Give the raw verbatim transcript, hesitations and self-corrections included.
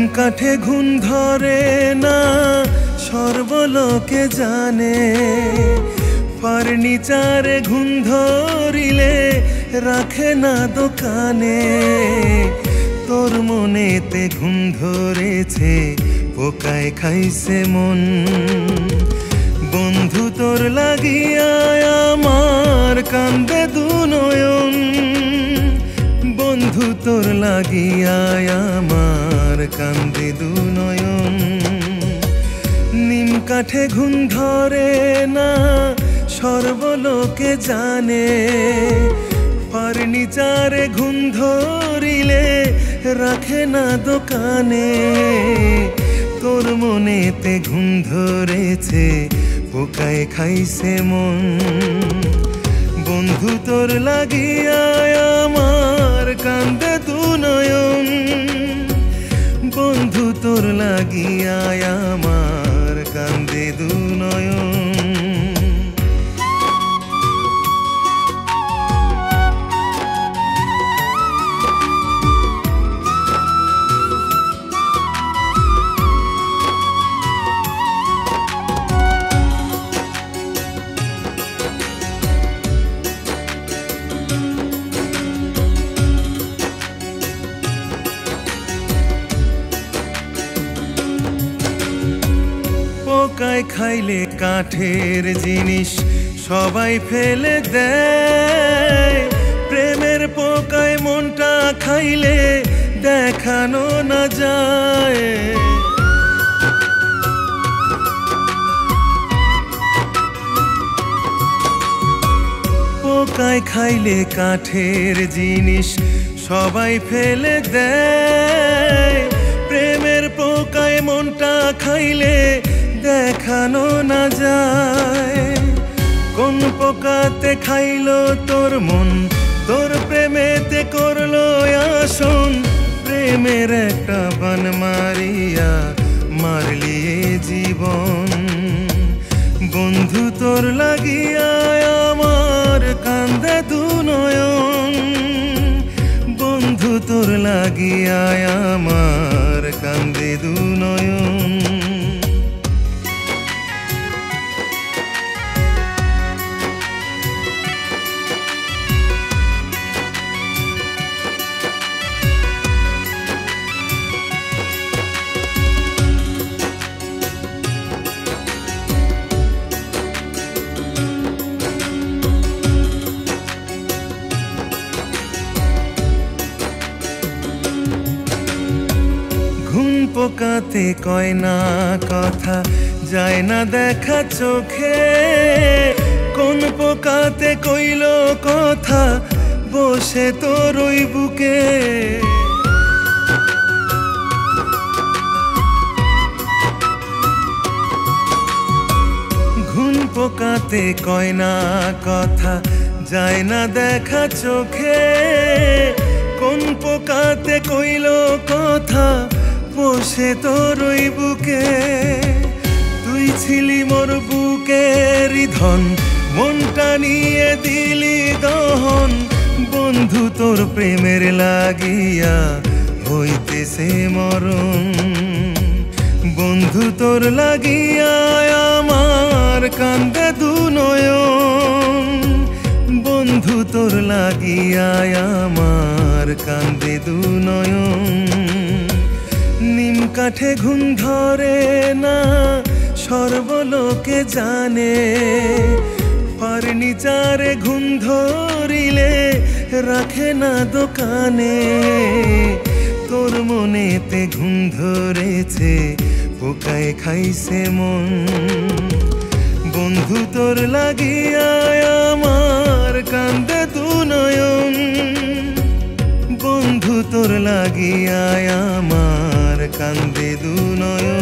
কাঠে ঘুণ ধরে না সর্বলোকে জানে, ফার্নিচারে ঘুণ ধরিলে রাখে না দোকানে। তোর মনেতে ঘুণ ধরেছে পোকায় খাইছে মন, বন্ধু তোর লাগিয়া আমার কান্দে দু নয়ন, বন্ধু তোর লাগিয়া আমার কান্দে দু নয়ন। নিম কাঠে ঘুণ ধরে না সর্বলোকে জানে, ফার্নিচারে ঘুণ ধরিলে রাখে না দোকানে। তোর মনেতে ঘুণ ধরেছে পোকায় খাইছে মন, বন্ধু তোর লাগিয়া আমার কান্দে দু নয়ন, বন্ধু তোর লাগিয়া আমার কান্দে দু নয়ন। পোকায় খাইলে কাঠের জিনিস সবাই ফেলে দেয়, প্রেমের পোকায় মনটা খাইলে দেখানো না যায়। পোকায় খাইলে কাঠের জিনিস সবাই ফেলে দেয়, প্রেমের পোকায় মনটা খাইলে দেখানো না যায়। কোন পোকাতে খাইলো তোর মন, তোর প্রেমেতে করলো আসন, প্রেমের একটা বান মারিয়া মারলি জীবন, বন্ধু তোর লাগিয়া আমার কান্দে দু নয়ন, বন্ধু তোর লাগিয়া আমার কান্দে দু নয়ন। পোকাতে কয় না কথা, যায় না দেখা চোখে, কোন পোকাতে কইল কথা বসে তোর ওই বুকে। ঘুণ পোকাতে কয় না কথা, যায় না দেখা চোখে, কোন পোকাতে কইল কথা বসে তোর ওই বুকে। তুই ছিলি মোর বুকের ধন, মনটা নিয়ে দিলি দহন, বন্ধু তোর প্রেমের লাগিয়া হইতেছে মরণ, বন্ধু তোর লাগিয়া আমার কান্দে দু নয়ন, বন্ধু তোর লাগিয়া আমার কান্দে দু নয়ন। নিম কাঠে ঘুণ ধরে না সর্বলোকে জানে, ফার্নিচারে ঘুণ ধরিলে রাখে না দোকানে। তোর মনেতে ঘুণ ধরেছে পোকায় খাইছে মন, বন্ধু তোর লাগিয়া আমার কান্দে দু নয়ন, বন্ধু তোর লাগিয়া আমার কান্দে দু নয়ন।